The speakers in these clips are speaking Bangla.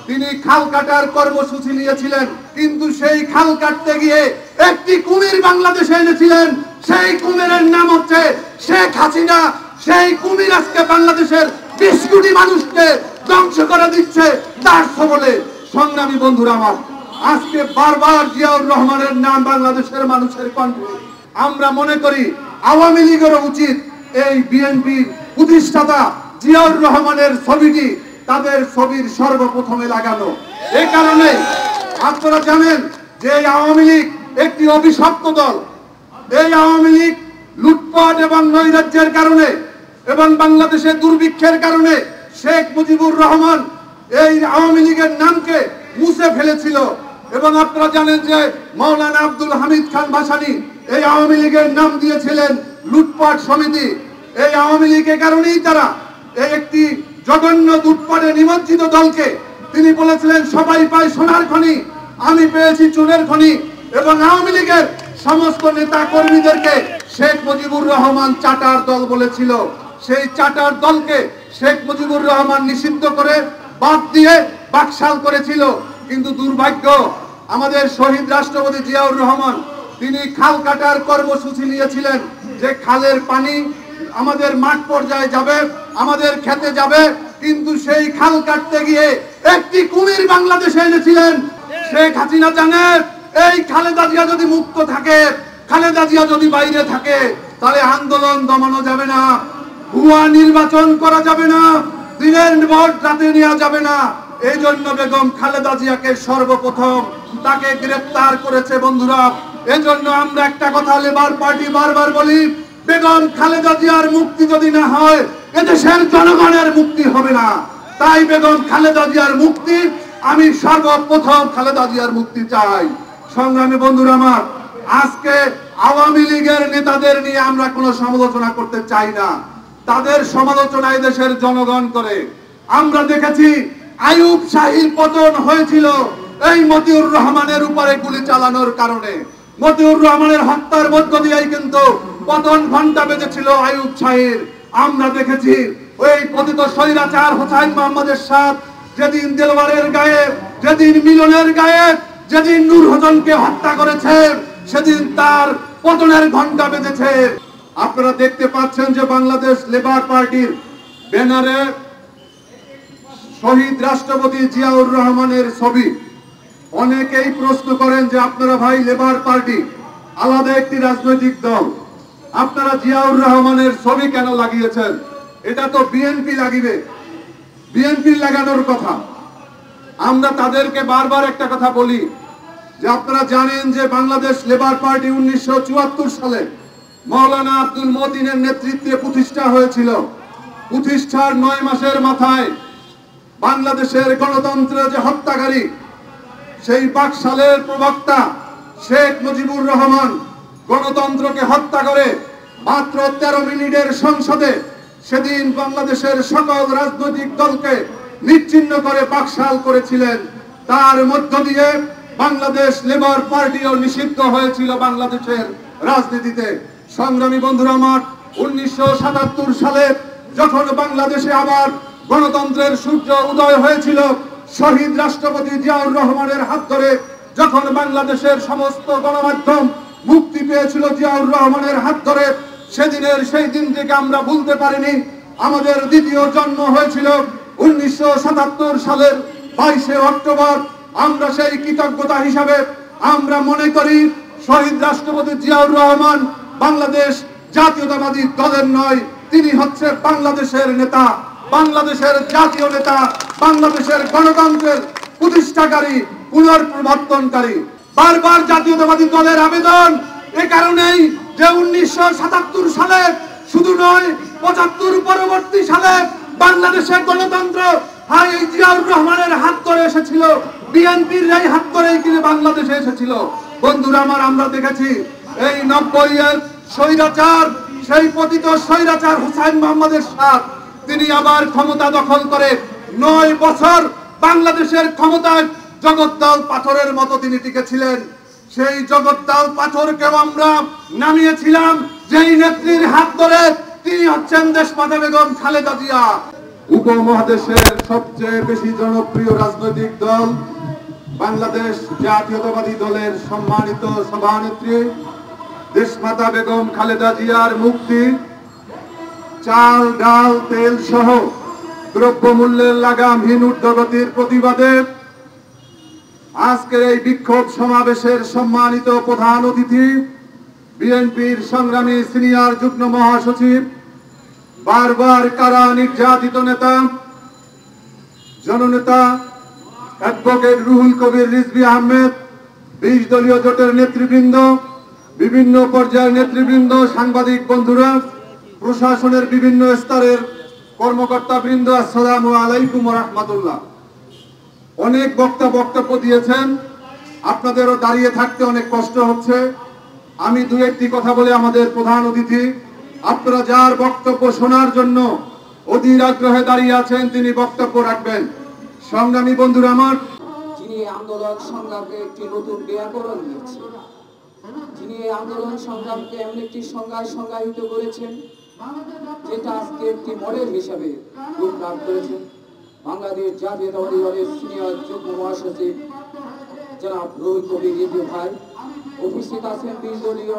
তিনি খাল কাটার কর্মসূচি নিয়েছিলেন, কিন্তু সেই খাল কাটতে গিয়ে একটি কুমির বাংলাদেশে এনেছিলেন। সেই কুমিরের নাম হচ্ছে শেখ হাসিনা। সেই কুমির আজকে বাংলাদেশের 20 কোটি মানুষকে ধ্বংস করে দিচ্ছে তার সবলে। সংগ্রামী বন্ধুরা আমার, আজকে বারবার জিয়াউর রহমানের নাম বাংলাদেশের মানুষের কণ্ঠে। আমরা মনে করি আওয়ামী লীগের উচিত এই বিএনপির প্রতিষ্ঠাতা জিয়াউর রহমানের ছবিটি তাদের ছবির সর্বপ্রথমে লাগানো। এই কারণে আপনারা জানেন যে আওয়ামী লীগ একটি অভিশপ্ত দল। এই আওয়ামী লীগ লুটপাট এবং নৈরাজ্যের কারণে এবং বাংলাদেশের দুর্ভিক্ষের কারণে শেখ মুজিবুর রহমান এই আওয়ামী লীগের নামকে মুছে ফেলেছিল। এবং আপনারা জানেন যে মাওলানা আব্দুল হামিদ খান ভাসানী এই আওয়ামী লীগের নাম দিয়েছিলেন লুটপাট সমিতি। এই আওয়ামী লীগের কারণেই তারা এই একটি জঘন্য লুটপাটে নিমজ্জিত দলকে তিনি বলেছিলেন সবাই পায় সোনার খনি, আমি পেয়েছি চুনের খনি। এবং আওয়ামী লীগের সমস্ত নেতা কর্মীদেরকে শেখ মুজিবুর রহমান চাটার দল বলেছিল। সেই চাটার দলকে শেখ মুজিবুর রহমান নিষিদ্ধ করে বাদ দিয়ে বাকশাল করেছিল। কিন্তু দুর্ভাগ্য, আমাদের শহীদ রাষ্ট্রপতি জিয়াউর রহমান তিনি খাল কাটার কর্মসূচি নিয়েছিলেন যে খালের পানি আমাদের মাঠ পর্যায়ে যাবে, আমাদের খেতে যাবে। কিন্তু সেই খাল কাটতে গিয়ে একটি কুমির বাংলাদেশে এনেছিলেন শেখ হাসিনা। জানেন এই খালেদা জিয়া যদি মুক্ত থাকে, খালেদা জিয়া যদি বাইরে থাকে, তাহলে আন্দোলন দমানো যাবে না, ভুয়া নির্বাচন করা যাবে না, দিনের ভোট রাতে নেওয়া যাবে না। এই জন্য বেগম খালেদা জিয়াকে সর্বপ্রথম তাকে গ্রেফতার করেছে। বন্ধুরা, এই জন্য আমরা একটা কথা লেবার পার্টি বারবার বলি, বেগম খালেদা জিয়ার মুক্তি যদি না হয় এদেশের জনগণের মুক্তি হবে না। তাই বেগম খালেদা জিয়ার মুক্তি, আমি সর্বপ্রথম খালেদা জিয়ার মুক্তি চাই। সংগ্রামী বন্ধুরা আমার, আজকে আওয়ামী লীগের নেতাদের নিয়ে আমরা কোনো সমালোচনা করতে চাই না, তাদের সমালোচনা দেশের জনগণ করে। আমরা দেখেছি আইয়ুব শাহীর পতন হয়েছিল এই মতিউর রহমানের উপরে গুলি চালানোর কারণে। মতিউর রহমানের হত্যার মধ্য দিয়েই কিন্তু পতন ঘন্টা বেজেছিল আইয়ুব শাহীর। আমরা দেখেছি ওই পতিত স্বৈরাচার হোসাইন মোহাম্মদের সাথ যেদিন দেলওয়ারের গায়ে, যেদিন মিলনের গায়ে, যেদিন নূর হোসেনকে হত্যা করেছে, সেদিন তার পতনের ঘন্টা বেজেছে। আপনারা দেখতে পাচ্ছেন যে বাংলাদেশ লেবার পার্টির ব্যানারে শহীদ রাষ্ট্রপতি জিয়াউর রহমানের ছবি। অনেকেই প্রশ্ন করেন যে আপনারা ভাই লেবার পার্টি আলাদা একটি রাজনৈতিক দল, আপনারা জিয়াউর রহমানের ছবি কেন লাগিয়েছেন? এটা তো বিএনপি লাগিবে, বিএনপি লাগানোর কথা। আমরা তাদেরকে বারবার একটা কথা বলি যে আপনারা জানেন যে বাংলাদেশ লেবার পার্টি 1974 সালে মাওলানা আব্দুল মতিনের নেতৃত্বে প্রতিষ্ঠা হয়েছিল। প্রতিষ্ঠার 9 মাসের মাথায় বাংলাদেশের গণতন্ত্রের যে হত্যাকারী, সেই বাকশালের প্রবক্তা শেখ মুজিবুর রহমান গণতন্ত্রকে হত্যা করে মাত্র 13 মিনিটের সংসদে সেদিন বাংলাদেশের সকল রাজনৈতিক দলকে নিশ্চিহ্ন করে বাকশাল করেছিলেন। তার মধ্য দিয়ে বাংলাদেশ লেবার পার্টিও নিষিদ্ধ হয়েছিল বাংলাদেশের রাজনীতিতে। সংগ্রামী বন্ধুরা আমার, 1977 সালে যখন বাংলাদেশে আবার গণতন্ত্রের সূর্য উদয় হয়েছিল, শহীদ রাষ্ট্রপতি জিয়াউর রহমানের হাত ধরে যখন বাংলাদেশের সমস্ত গণমাধ্যম মুক্তি পেয়েছিল জিয়াউর রহমানের হাত ধরে, সেদিনের সেই দিনটিকে আমরা ভুলতে পারিনি। আমাদের দ্বিতীয় জন্ম হয়েছিল 1977 সালের 22শে অক্টোবর। আমরা সেই কৃতজ্ঞতা হিসাবে আমরা মনে করি শহীদ রাষ্ট্রপতি জিয়াউর রহমান বাংলাদেশ জাতীয়তাবাদী দলের নয়, তিনি হচ্ছে বাংলাদেশের নেতা, বাংলাদেশের জাতীয় নেতা, বাংলাদেশের গণতন্ত্রের প্রতিষ্ঠাকারী, পুনর্প্রবর্তনকারী। বারবার জাতীয়তাবাদী দলের আবেদন এ কারণেই যে 1977 সালে শুধু নয়, 75 পরবর্তী সালে বাংলাদেশের গণতন্ত্র এই জিয়াউর রহমানের হাত ধরে এসেছিল, বিএনপির এই হাত ধরেই কিন্তু বাংলাদেশে এসেছিল। বন্ধুরা আমার, আমরা দেখেছি এই 90-এর স্বৈরাচার, সেই পতিত স্বৈরাচার হোসাইন মোহাম্মদের সাথ তিনি আবার ক্ষমতা দখল করে 9 বছর বাংলাদেশের ক্ষমতায় জগদ্দল পাথরের মতো তিনি টিকেছিলেন। সেই জগদ্দল পাথরকেও আমরা নামিয়েছিলাম যেই নেত্রীর হাত ধরে, তিনি হচ্ছেন দেশমাতা বেগম খালেদা জিয়া। উপমহাদেশের সবচেয়ে বেশি জনপ্রিয় রাজনৈতিক দল বাংলাদেশ জাতীয়তাবাদী দলের সম্মানিত সভানেত্রী দেশমাতা বেগম খালেদা জিয়ার মুক্তি, চাল ডাল তেল সহ দ্রব্যমূল্যের লাগামহীন ঊর্ধ্বগতির প্রতিবাদে আজকের এই বিক্ষোভ সমাবেশের সম্মানিত প্রধান অতিথি বিএনপির সংগ্রামী সিনিয়র যুগ্ম মহাসচিব, বারবার কারা নির্যাতিত নেতা জননেতা অ্যাডভোকেট রুহুল কবির রিজভী আহমেদ, 20 দলীয় জোটের নেতৃবৃন্দ, বিভিন্ন পর্যায়ের নেতৃবৃন্দ, সাংবাদিক বন্ধুরা, প্রশাসনের বিভিন্ন স্তরের কর্মকর্তা বৃন্দ, আসসালামু আলাইকুম ওয়া রাহমাতুল্লাহ। অনেক বক্তব্য দিয়েছেন, আপনাদেরও দাঁড়িয়ে থাকতে অনেক কষ্ট হচ্ছে। আমি দু একটি কথা বলে আমাদের প্রধান অতিথি, আপনারা যার বক্তব্য শোনার জন্য অধীর আগ্রহে দাঁড়িয়ে আছেন তিনি বক্তব্য রাখবেন। সংগ্রামী বন্ধুরা আমার, যিনি আন্দোলন সংগ্রামকে একটি নতুন ব্যাকরণ দিয়েছেন, যিনি আন্দোলন সংগ্রামকে এমন একটি সংজ্ঞায়িত করেছেন যেটা আজকে একটি মডেল হিসাবে রূপ লাভ করেছেন, বাংলাদেশ জাতীয়তাবাদী দলের সিনিয়র যুগ্ম মহাসচিব জনাব রুহুল কবির রিজভী ভাই। উপস্থিত আছেন 20 দলীয়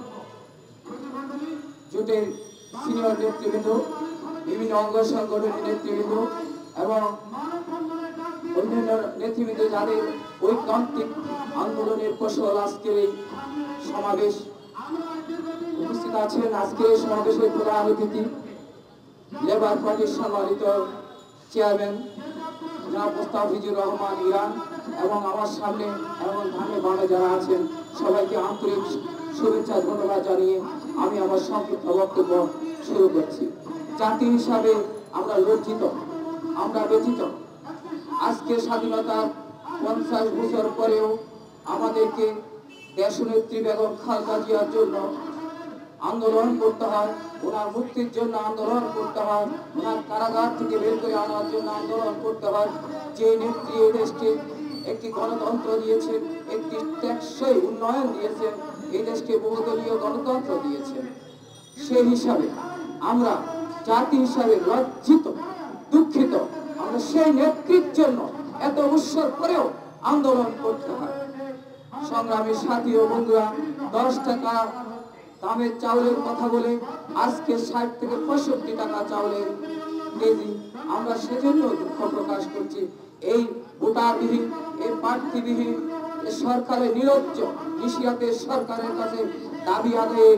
জোটের সিনিয়র নেতৃবৃন্দ, বিভিন্ন অঙ্গ সংগঠনের নেতৃবৃন্দ এবং অন্যান্য নেতৃবৃন্দ, যাদের ঐকান্তিক আন্দোলনের ফসল আজকের এই সমাবেশ। উপস্থিত আছেন আজকের এই সমাবেশের প্রধান অতিথি লেবার পার্টির সম্মানিত চেয়ারম্যান জনাব মুস্তাফিজুর রহমান ইরান এবং আমার সামনে এবং ধানে বামে যারা আছেন সবাইকে আন্তরিক শুভেচ্ছা ধন্যবাদ জানিয়ে আমি আমার সংক্ষিপ্ত বক্তব্য শুরু করছি। জাতি হিসাবে আমরা লজ্জিত, আমরা ব্যথিত। আজকে স্বাধীনতার 50 বছর পরেও আমাদেরকে দেশনেত্রী বেগম খালেদা জিয়ার জন্য আন্দোলন করতে হয়, ওনার মুক্তির জন্য আন্দোলন করতে হয়, ওনার কারাগার থেকে বের করে আনার জন্য আন্দোলন করতে হয়। যে নেত্রী এই দেশকে একটি গণতন্ত্র দিয়েছেন, একটি টেকসই উন্নয়ন দিয়েছেন, এই দেশকে বহুদলীয় গণতন্ত্র দিয়েছেন, সেই হিসাবে আমরা জাতি হিসাবে লজ্জিত, দুঃখিত। আমরা সেই নেত্রীর জন্য এত বছর পরেও আন্দোলন করতে হয়। সংগ্রামী সাথী ও বন্ধুরা, 10 টাকা দামের চাউলের কথা বলে আজকে 60 থেকে 65 টাকা চাউলের কেজি, আমরা সেজন্য দুঃখ প্রকাশ করছি। এই ভোটারবিহীন, এই প্রার্থীবিহীন সরকারের নিরজ্জ নিশিয়াতের সরকারের কাছে দাবি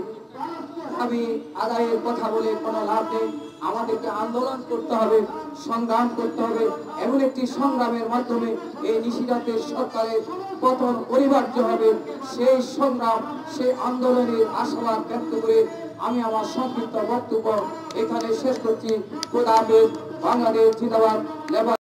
আদায়ের কথা বলে কোনো লাভ নেই। আমাদেরকে আন্দোলন করতে হবে, সংগ্রাম করতে হবে। এমন একটি সংগ্রামের মাধ্যমে এই নিশিরাতের সরকারের পতন অনিবার্য হবে। সেই সংগ্রাম, সেই আন্দোলনের আশাবাদ ব্যক্ত করে আমি আমার সংক্ষিপ্ত বক্তব্য এখানে শেষ করছি। খোদা হাফেজ। বাংলাদেশ জিন্দাবাদ। লেবার